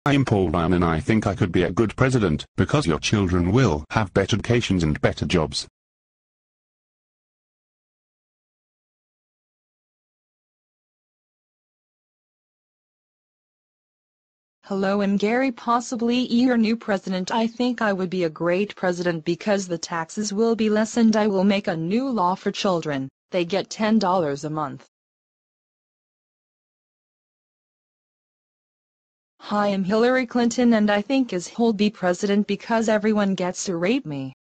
I am Paul Ryan and I think I could be a good president because your children will have better educations and better jobs. Hello, I'm Gary, possibly your new president. I think I would be a great president because the taxes will be less and I will make a new law for children. They get $10 a month. Hi, I'm Hillary Clinton and I think I'll be president because everyone gets to rape me.